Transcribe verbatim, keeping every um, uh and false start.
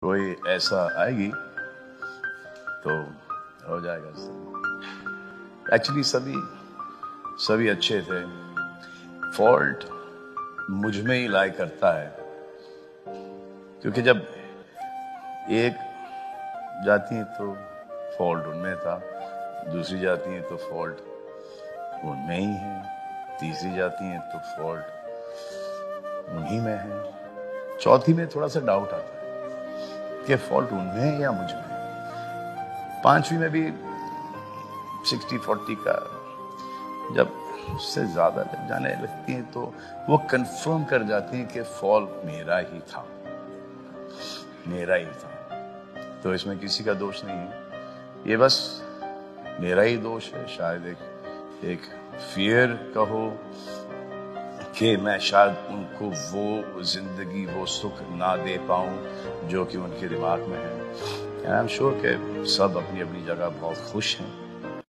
कोई ऐसा आएगी तो हो जाएगा सब। एक्चुअली सभी सभी अच्छे थे, फॉल्ट मुझ में ही लाई करता है, क्योंकि जब एक जाती है तो फॉल्ट उनमें था, दूसरी जाती है तो फॉल्ट उनमें ही है, तीसरी जाती है तो फॉल्ट उन्हीं में है, चौथी में थोड़ा सा डाउट आता है कि फॉल्ट उनमें है या मुझ में, पांचवी में भी सिक्सटी फोर्टी का जब उससे ज्यादा लग जाने लगती हैं तो वो कंफर्म कर जाती हैं कि फॉल्ट मेरा ही था, मेरा ही था। तो इसमें किसी का दोष नहीं है, ये बस मेरा ही दोष है। शायद एक एक फियर कहो कि मैं शायद उनको वो जिंदगी वो सुख ना दे पाऊं जो कि उनके दिमाग में है। आई एम श्योर कि सब अपनी अपनी जगह बहुत खुश हैं।